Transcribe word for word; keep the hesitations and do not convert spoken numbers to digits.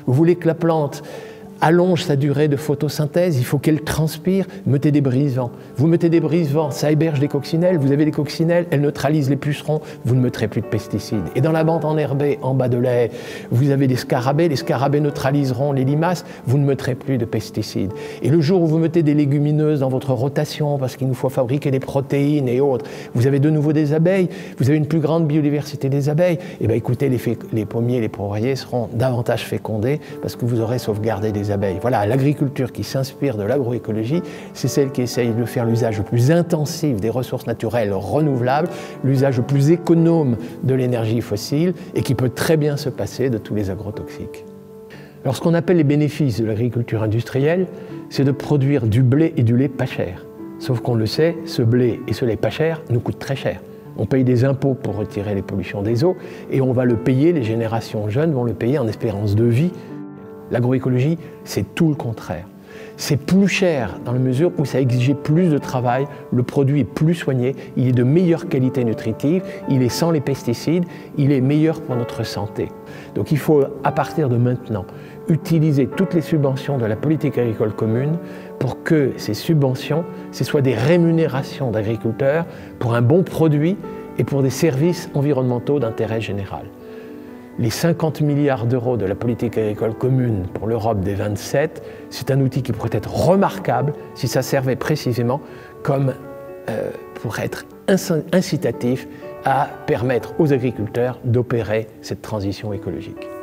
Vous voulez que la plante allonge sa durée de photosynthèse, il faut qu'elle transpire, mettez des brise-vents. Vous mettez des brise-vents, ça héberge des coccinelles, vous avez des coccinelles, elles neutralisent les pucerons, vous ne mettrez plus de pesticides. Et dans la bande enherbée, en bas de lait, vous avez des scarabées, les scarabées neutraliseront les limaces, vous ne mettrez plus de pesticides. Et le jour où vous mettez des légumineuses dans votre rotation, parce qu'il nous faut fabriquer des protéines et autres, vous avez de nouveau des abeilles, vous avez une plus grande biodiversité des abeilles, et bien écoutez, les, les pommiers, les poiriers seront davantage fécondés, parce que vous aurez sauvegardé des abeilles. Voilà, l'agriculture qui s'inspire de l'agroécologie, c'est celle qui essaye de faire l'usage le plus intensif des ressources naturelles renouvelables, l'usage le plus économe de l'énergie fossile et qui peut très bien se passer de tous les agrotoxiques. Alors ce qu'on appelle les bénéfices de l'agriculture industrielle, c'est de produire du blé et du lait pas cher. Sauf qu'on le sait, ce blé et ce lait pas cher nous coûtent très cher. On paye des impôts pour retirer les pollutions des eaux et on va le payer, les générations jeunes vont le payer en espérance de vie. L'agroécologie, c'est tout le contraire. C'est plus cher dans la mesure où ça exige plus de travail, le produit est plus soigné, il est de meilleure qualité nutritive, il est sans les pesticides, il est meilleur pour notre santé. Donc il faut, à partir de maintenant, utiliser toutes les subventions de la politique agricole commune pour que ces subventions, ce soient des rémunérations d'agriculteurs pour un bon produit et pour des services environnementaux d'intérêt général. Les cinquante milliards d'euros de la politique agricole commune pour l'Europe des vingt-sept, c'est un outil qui pourrait être remarquable si ça servait précisément comme euh, pour être incitatif à permettre aux agriculteurs d'opérer cette transition écologique.